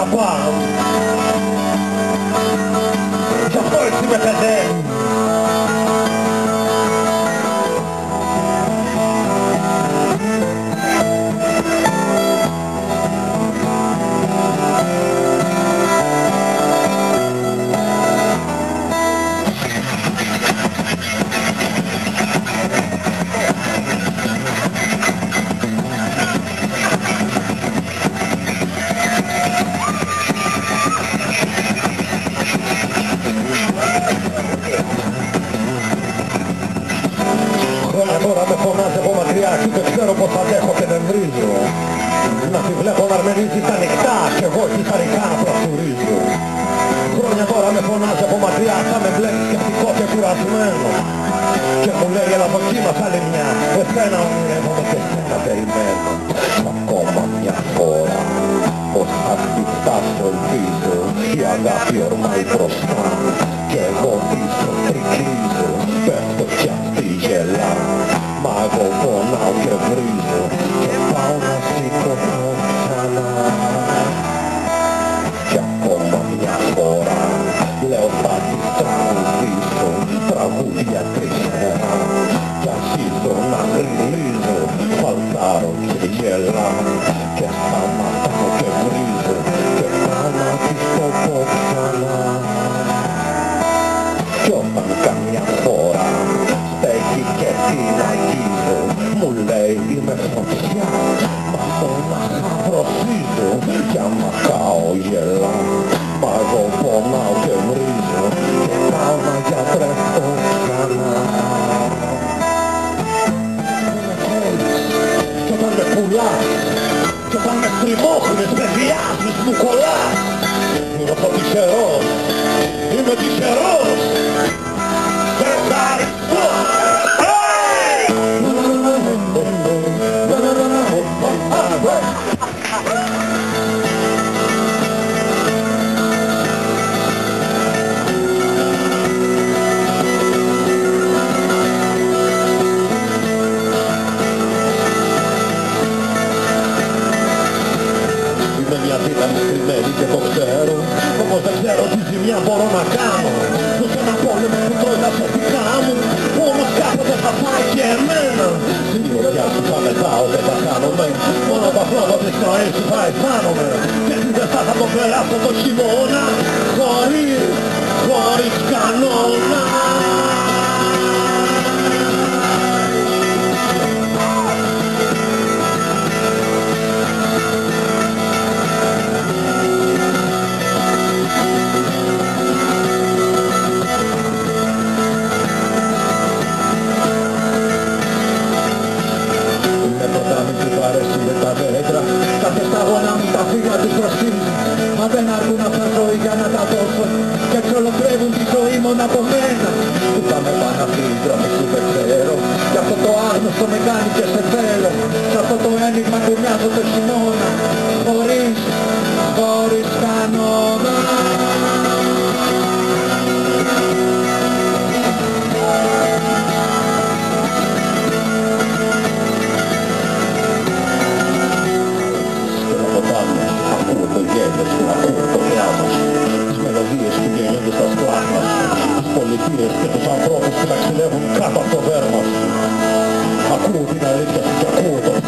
αγαπάω. Κι αυτό έτσι με παιδεύει. Τώρα με φωνάζει από μακριά και δεν ξέρω πως αντέχω και δεν βρίζω. Να τη βλέπω να αρμενίζει τα νυχτά κι εγώ κυταρικά να πρασουρίζω. Χρόνια τώρα με φωνάζει από μακριά, θα με βλέπει σκεπτικό και κουρασμένο. Και μου λέει έλα δοκίμας άλλη μια, εσένα ονειρεύομαι και εσένα περιμένω. Ακόμα μια φορά, πως θα τη φτάσω ελπίζω, η αγάπη ορμάει μπροστά και εγώ πίσω τριγυρίζω. Πέφτω κι αυτή γελά, μα εγώ πονάω και βρίζω και πάω να σηκωθώ ξανά. Κι ακόμα μια φορά λέω θα της τραγουδήσω τραγούδια τριστερά κι αρχίζω να γριλίζω, φαλτάρω και γελάω και σταματάω και βρίζω και πάω να της το πω ξανά. Κι όταν καμιά φορά στέκει και την αγγίζω, μου λέει είμαι φωτιά, μα αυτό να χαυροσίζω κι άμα κάω γελάω, μα εγώ πονάω και βρίζω και πάω να γιατρευτώ ξανά. Κι όταν με πουλάς, κι όταν με στριμώχνεις, με βιάζεις, μου κολλάς, είμαι από τυχερός, είμαι τυχερός. Ευχαριστώ! Είμαι μια δύναμη κρυμμένη και το ξέρω, όμως δεν ξέρω τι ζημιά μπορώ να κάνω. Ζω σε ένα πόλεμο που τρώει τα σωτικά μου, που όμως κάποτε θα φάει και εμένα. Στην ουριά σου θα μετάω, δεν θα κάνομαι, μόνο τα φλόγα της ζωής σου θα αισθάνομαι. Και εσύ δεν θα το περάσω το χειμώνα, χωρίς κανόνα. Κάθε σταγόνα μου τα φύλλα τους προσκύνουν, μα δεν αρκούν αυτά ζωή για να τα δώσω και εξολοκλεύουν τη ζωή μόνο από μένα. Που θα με πάνε αυτοί οι δρόμοι σου δεν ξέρω, κι αυτό το άγνωστο με κάνει και σε θέλω. Σ' αυτό το ένιγμα που μοιάζω το χειμώνα, χωρίς κανόνα. Ακούω το γέλιο σου, ακούω το γράμμα σου, τις μελωδίες που γεννιούνται στα σπλάχνα σου, τις πολιτείες και τους ανθρώπους που ταξιδεύουν κάτω από το δέρμα σου. Ακούω την αλήθεια σου και ακούω το